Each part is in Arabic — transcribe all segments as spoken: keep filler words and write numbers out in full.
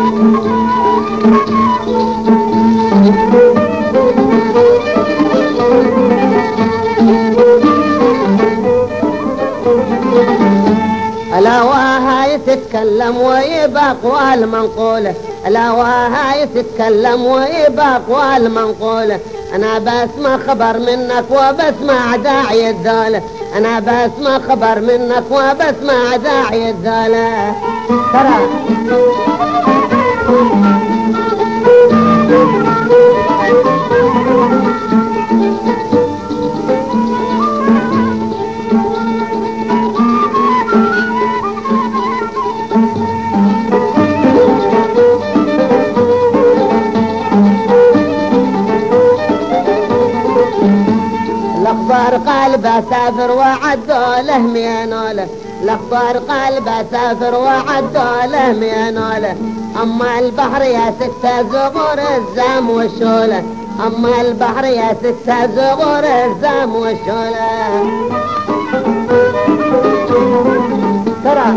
الهواها يتكلم ويبقى أقوال منقولة، الهواها يتكلم ويبقى أقوال منقولة. أنا بسمع خبر منك وبسمع داعي الدولة، أنا بسمع خبر منك وبسمع داعي الدولة. ترى الأخبار قلب أسافر وعدوا له ميانوله، الأخبار قلب أسافر وعدوا له ميانوله. أما البحر يا ستة زغور الزام والشولة، أما البحر يا ستة زغور الزام والشولة. ترى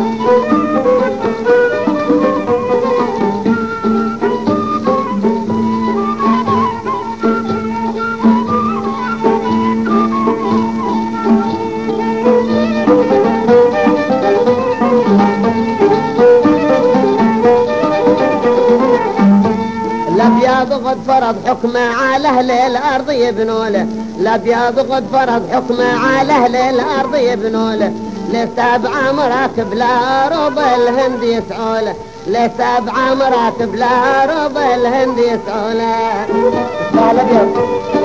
الأبيض قد فرض حكمه على أهل الأرض يبنوله، الأبيض قد فرض حكمه على أهل الأرض يبنوله. لسبع مراكب لأرض الهند يسعوله، لسبع مراكب لأرض الهند يسعوله. الأبيض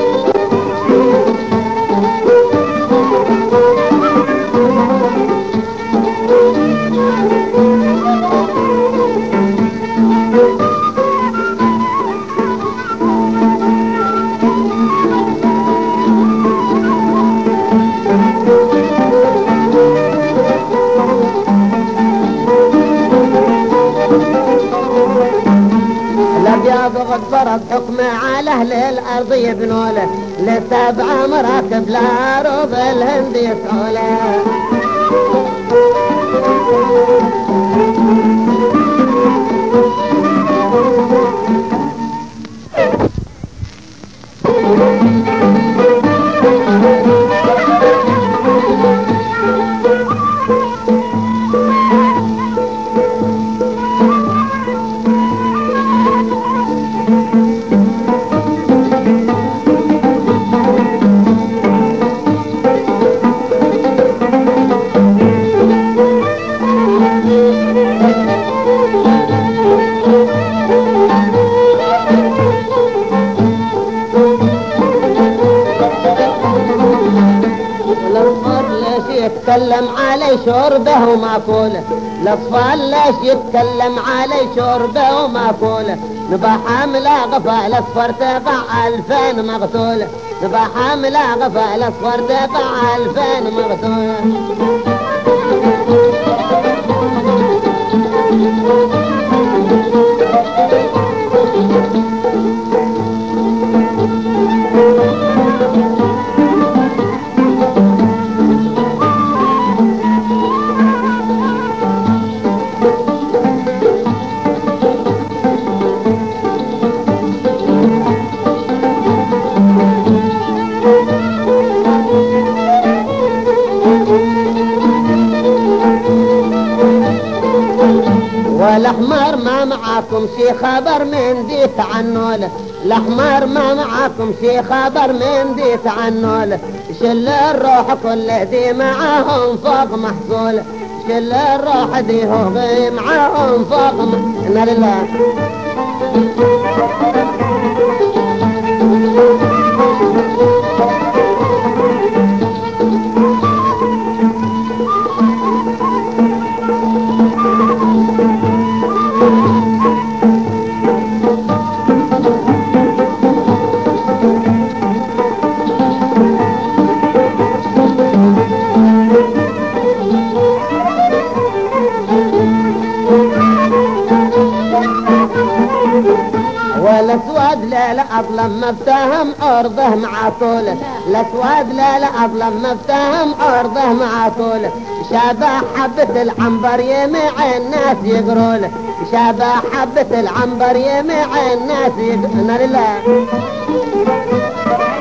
قد فرض حكمه على أهل الأرض يبنوله، لسبع مراكب لأرض الهند يسعوله. يتكلم علي شربه وماكوله، الأطفال ليش يتكلم علي شربه وماكوله. نبا حاملة غفال أصفر تقع ألفين مقتولة، نبا حاملة غفال أصفر تقع ألفين مقتولة. الأحمر ما معاكم شي خبر من دي تعنوله، الأحمر ما معاكم شي خبر من دي تعنوله. شل الروح كل دي معاهم فوق محصوله، شل الروح دي هو معاهم فوق محصوله. إنا لله الأسود لا لا أظلم ما افتهم أرضه مع طوله، الأسود لا لا أظلم ما افتهم أرضه مع طوله. شابه حبة العنبر يمع الناس يقروا له شابه حبة العنبر يمع الناس يقروا له